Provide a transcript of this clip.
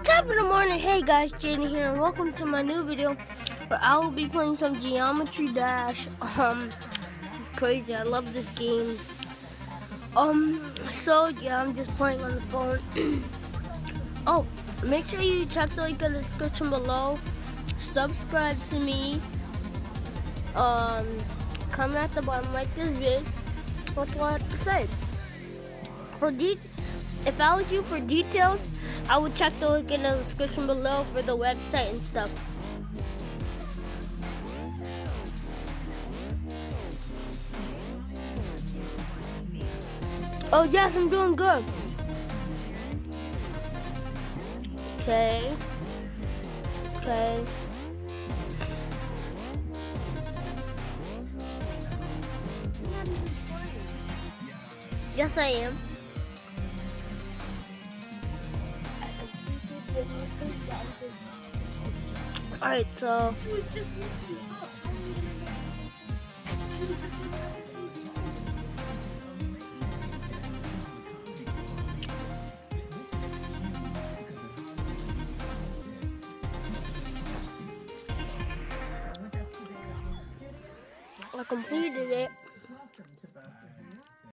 Top of the morning, hey guys, Jaden here, and welcome to my new video where I will be playing some Geometry Dash. This is crazy. I love this game. So yeah, I'm just playing on the phone. Oh, make sure you check the link in the description below. Subscribe to me. Comment at the bottom, like this vid. That's all I have to say. If I was you, for details, I would check the link in the description below for the website and stuff. Oh yes, I'm doing good. Okay. Yes, I am. Alright, so I completed it.